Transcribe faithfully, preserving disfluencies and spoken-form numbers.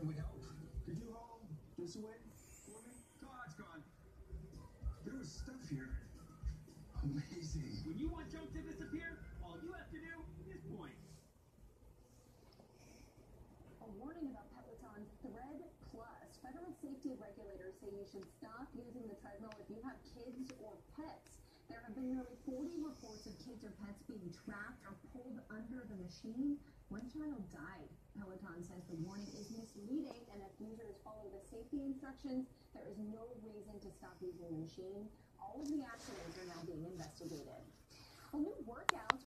can we help? Could you haul this away for me? Todd's gone. There was stuff here. Amazing. When you want junk to disappear, all you have to do is point. A warning about Peloton's Thread Plus. Federal safety regulators say you should stop using the treadmill if you have kids or pets. There have been nearly forty reports of kids or pets being trapped or pulled under the machine. One child died. Peloton says the warning is misleading, and if users follow the safety instructions, there is no reason to stop using the machine. All of the accidents are now being investigated. Well, new workouts